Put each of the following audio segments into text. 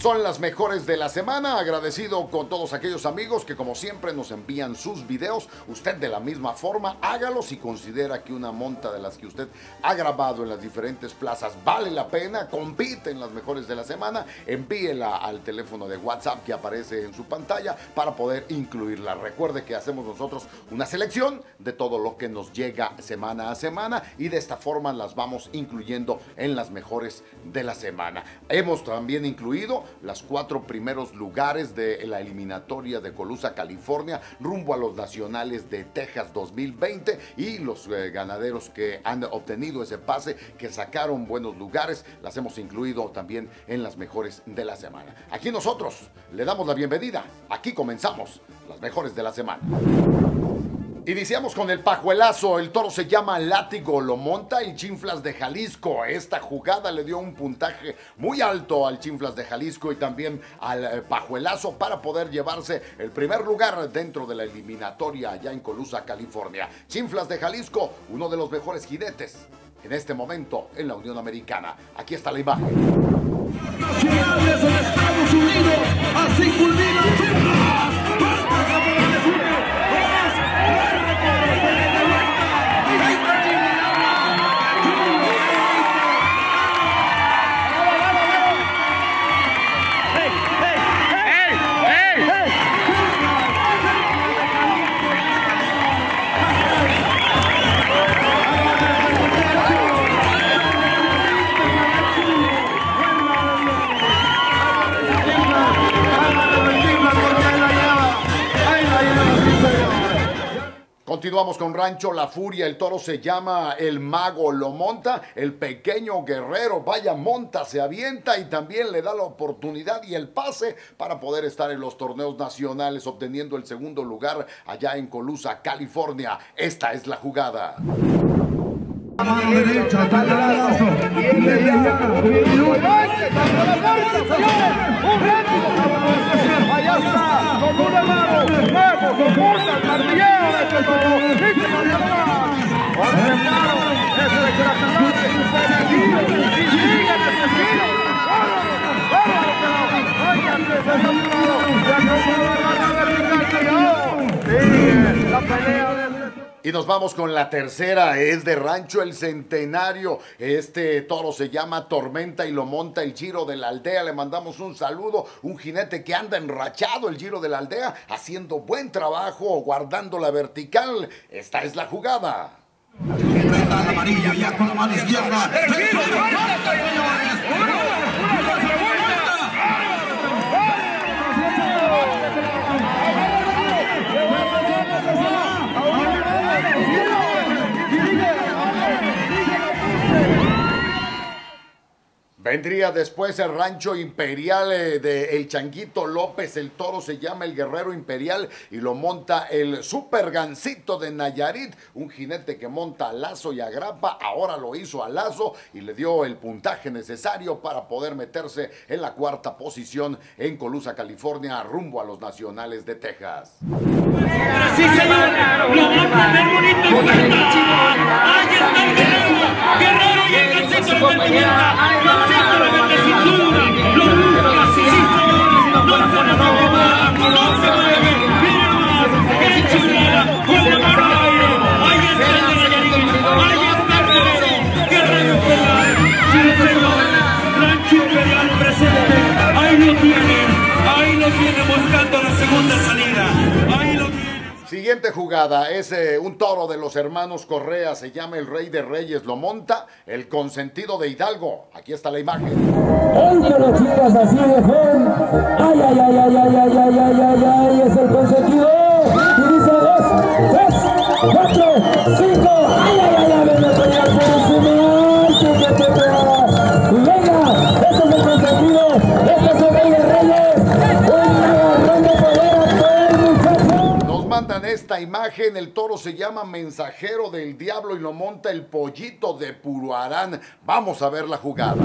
Son las mejores de la semana. Agradecido con todos aquellos amigos que como siempre nos envían sus videos. Usted de la misma forma hágalo si considera que una monta de las que usted ha grabado en las diferentes plazas vale la pena, compite en las mejores de la semana, envíela al teléfono de WhatsApp que aparece en su pantalla para poder incluirla. Recuerde que hacemos nosotros una selección de todo lo que nos llega semana a semana y de esta forma las vamos incluyendo en las mejores de la semana. Hemos también incluido las 4 primeros lugares de la eliminatoria de Colusa, California, rumbo a los nacionales de Texas 2020 y los ganaderos que han obtenido ese pase, que sacaron buenos lugares, las hemos incluido también en las mejores de la semana. Aquí nosotros le damos la bienvenida. Aquí comenzamos las mejores de la semana. Iniciamos con el pajuelazo. El toro se llama Látigo, lo monta el Chinflas de Jalisco. Esta jugada le dio un puntaje muy alto al Chinflas de Jalisco y también al pajuelazo para poder llevarse el primer lugar dentro de la eliminatoria allá en Colusa, California. Chinflas de Jalisco, uno de los mejores jinetes en este momento en la Unión Americana. Aquí está la imagen. Nacionales en Estados Unidos, así culmina Chinflas. Continuamos con Rancho La Furia. El toro se llama El Mago, lo monta el pequeño guerrero. Vaya monta, se avienta y también le da la oportunidad y el pase para poder estar en los torneos nacionales, obteniendo el segundo lugar allá en Colusa, California. Esta es la jugada. Mano derecha, talazo. Allá está, con una mano, luego soporta el martilleo de este toro. Dice Mariano, ordenado, eso de que la calante, y sigue en el estilo. Sigue la pelea de... Y nos vamos con la tercera, es de Rancho El Centenario. Este toro se llama Tormenta y lo monta el Giro de la Aldea. Le mandamos un saludo, un jinete que anda enrachado, el Giro de la Aldea, haciendo buen trabajo, guardando la vertical. Esta es la jugada. El amarillo ya con la mano izquierda. El giro, vendría después el Rancho Imperial de El Changuito López. El toro se llama El Guerrero Imperial y lo monta el Super Gancito de Nayarit, un jinete que monta a lazo y a grapa. Ahora lo hizo a lazo y le dio el puntaje necesario para poder meterse en la 4ª posición en Colusa, California, rumbo a los nacionales de Texas. Así se va, lo va a poner bonito. Ahí está el Guerrero y el Gancito lo mete Gancito lo mete cintura, lo busca, sí señores, no se nos acomoda, no se mueve, mira nomás, qué chulada, con la mano al aire, ahí está el de Nayarit, ahí está el Guerrero Imperial, sí señor, Rancho Imperial presente, ahí lo tienen buscando la segunda salida, ahí lo tienen. Siguiente jugada es un toro de los hermanos Correa, se llama El Rey de Reyes, lo monta el Consentido de Hidalgo. Aquí está la imagen. Entre los chicas así de joven. Ay, ay, ay, ay, ay, ay, ay, ay, ay, ay, es el Consentido. Y dice 2, 3, 4, 5. Ay, ay, ay, ay, venga, venga, venga, este es el Consentido, este es el Rey de Reyes. Un agarrón de poder a todo el muchacho. Nos mandan esta imagen, el toro se llama Mensajero del Diablo y lo monta el Pollito de Puruarán. Vamos a ver la jugada.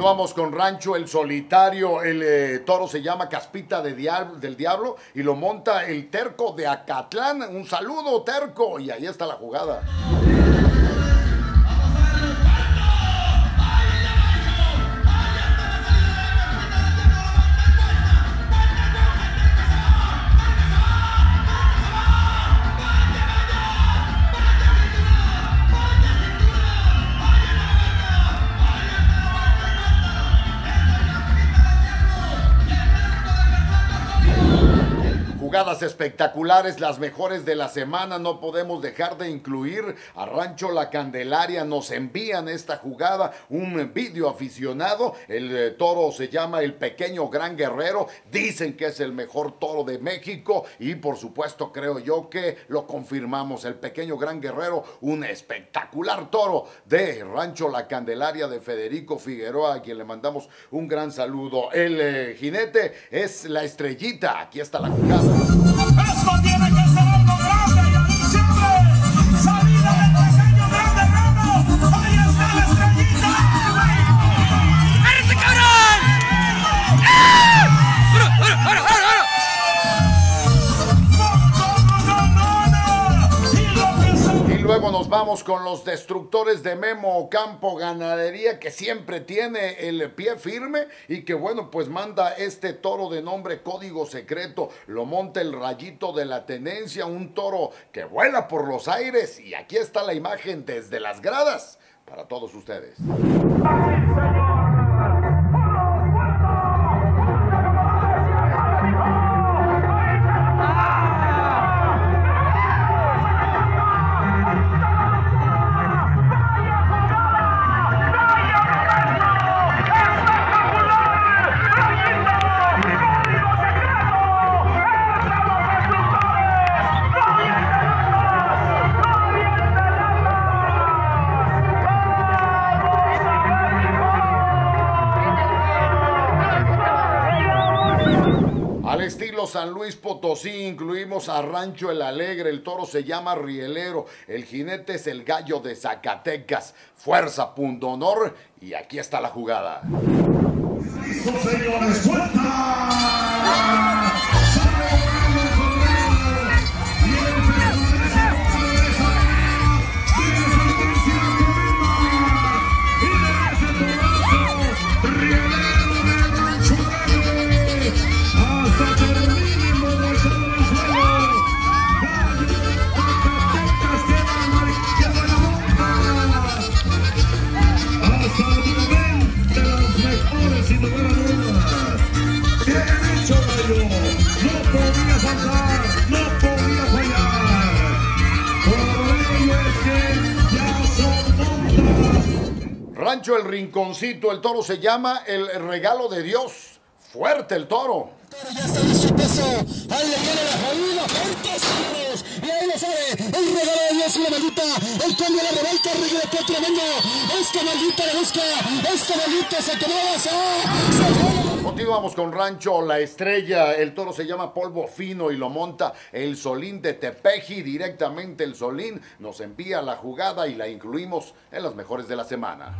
Continuamos con Rancho El Solitario. El toro se llama Caspita del Diablo y lo monta el Terco de Acatlán. Un saludo, Terco. Y ahí está la jugada. Jugadas espectaculares, las mejores de la semana. No podemos dejar de incluir a Rancho La Candelaria. Nos envían esta jugada, un video aficionado. El toro se llama El Pequeño Gran Guerrero. Dicen que es el mejor toro de México y por supuesto creo yo que lo confirmamos. El Pequeño Gran Guerrero, un espectacular toro de Rancho La Candelaria de Federico Figueroa, a quien le mandamos un gran saludo. El jinete es La Estrellita. Aquí está la jugada. Esto tiene que ser algo grande y anunciable. Salida del Pequeño Gran Guerrero. Ahí está La Estrellita. ¡Agárrese, cabrón! Y luego nos vamos con los destructores de Memo Ocampo Ganadería, que siempre tiene el pie firme y que bueno, pues manda este toro de nombre Código Secreto. Lo monta el Rayito de la Tenencia, un toro que vuela por los aires. Y aquí está la imagen desde las gradas para todos ustedes. Al estilo San Luis Potosí incluimos a Rancho El Alegre. El toro se llama Rielero. El jinete es el Gallo de Zacatecas. Fuerza, punto honor. Y aquí está la jugada. ¡Listo, señores! ¡Suelta! Rancho El Rinconcito, el toro se llama El Regalo de Dios. Fuerte el toro. Ya está en su peso, ahí le viene la jodida, fuertes tiros, y ahí lo sabe, el regalo de Dios, una maldita, el cambio de la revolta, regreso tremendo, esta maldita le busca, esta maldita se quedó, Continuamos con Rancho La Estrella, el toro se llama Polvo Fino y lo monta el Solín de Tepeji. Directamente el Solín nos envía la jugada y la incluimos en las mejores de la semana.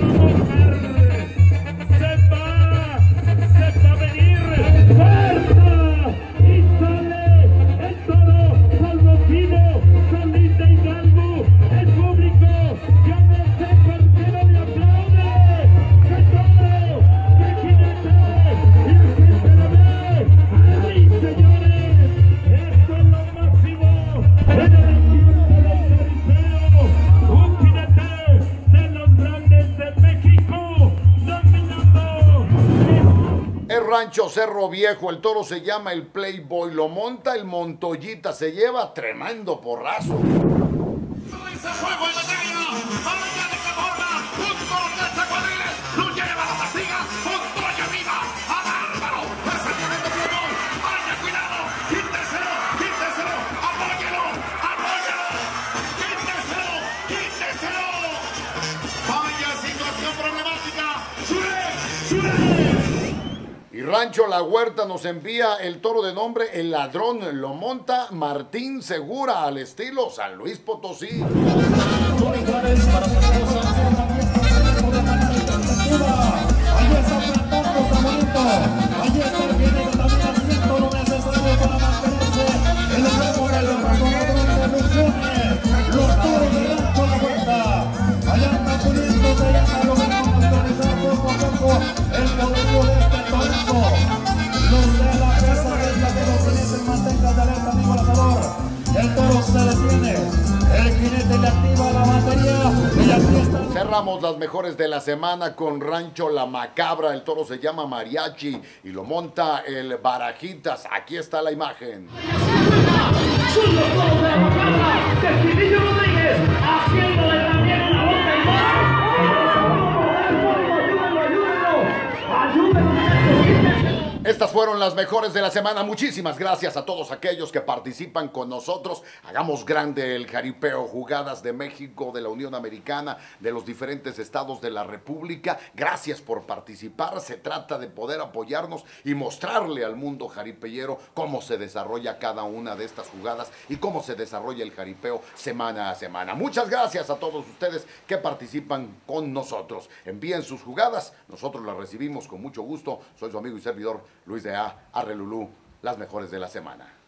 Rancho Cerro Viejo, el toro se llama el Playboy, lo monta el Montoyita, se lleva tremendo porrazo. Y Rancho La Huerta nos envía el toro de nombre El Ladrón, lo monta Martín Segura al estilo San Luis Potosí. Para su esposa. Cerramos las mejores de la semana con Rancho La Macabra. El toro se llama Mariachi y lo monta el Barajitas. Aquí está la imagen. Son los toros de la Macabra, de Finillo Rodríguez, haciéndole también una boca y más. Estas fueron las mejores de la semana. Muchísimas gracias a todos aquellos que participan con nosotros. Hagamos grande el jaripeo. Jugadas de México, de la Unión Americana, de los diferentes estados de la República. Gracias por participar. Se trata de poder apoyarnos y mostrarle al mundo jaripeyero cómo se desarrolla cada una de estas jugadas y cómo se desarrolla el jaripeo semana a semana. Muchas gracias a todos ustedes que participan con nosotros. Envíen sus jugadas. Nosotros las recibimos con mucho gusto. Soy su amigo y servidor Luis de A. Arre Lulú, las mejores de la semana.